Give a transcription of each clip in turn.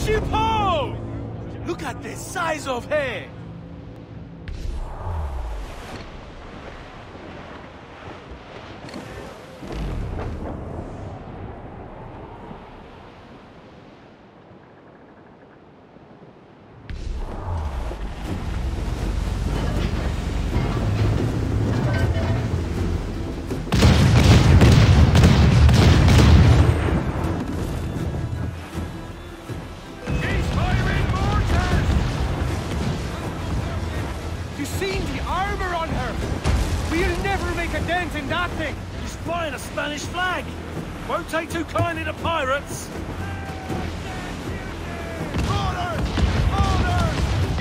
Ship ho! Look at the size of her! Won't take too kindly to pirates. Orders! Orders!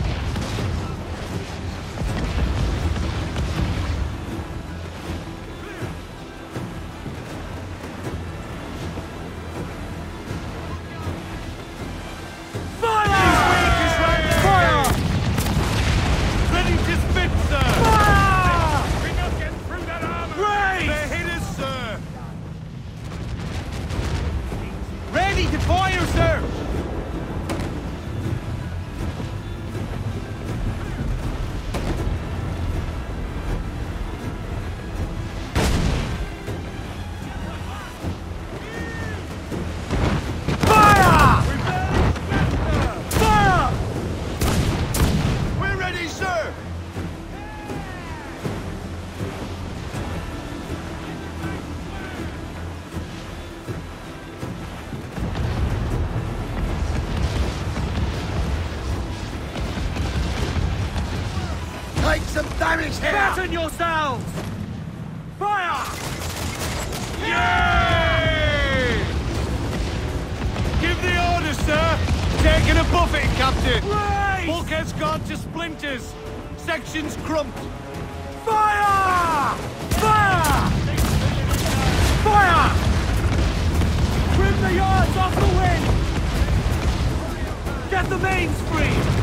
Fire! Fire! Ready to spit, sir! Fire! We're not getting through that armor! Raise! They're hitters, sir! Ready to fire, sir! Fire! Fire! We're ready, sir! Take some damage here! Batten yourselves! Fire! Yay! Give the order, sir! Taking a buffet, Captain! Right! Bulkhead's gone to splinters! Section's crumped! Fire! Fire! Fire! Trim the yards off the wind! Get the mains free!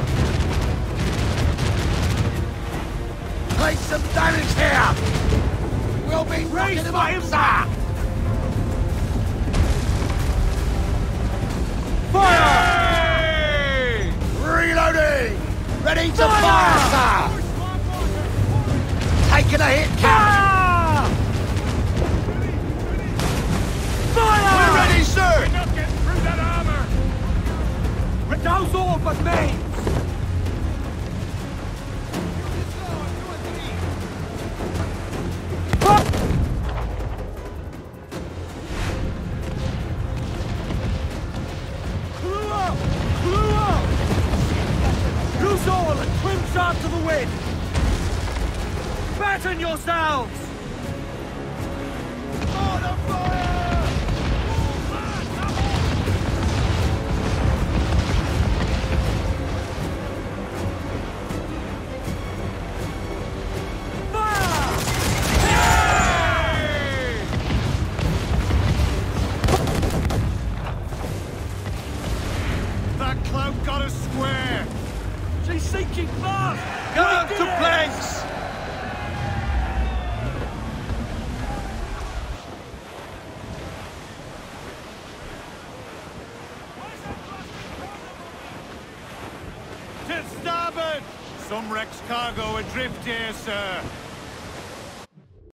Take some damage here! We'll be racing them up, sir! Fire! Yay! Reloading! Ready to fire, sir! Taking a hit, Captain! Fire! We're ready, sir! We're not getting through that armor! Those all but mains! Loose all and trim sharp to the wind! Batten yourselves! Order fire! Fire! Yay! That cloud got us square! She's sinking fast! Guard to planks! To starboard! Some wreck's cargo adrift here, sir.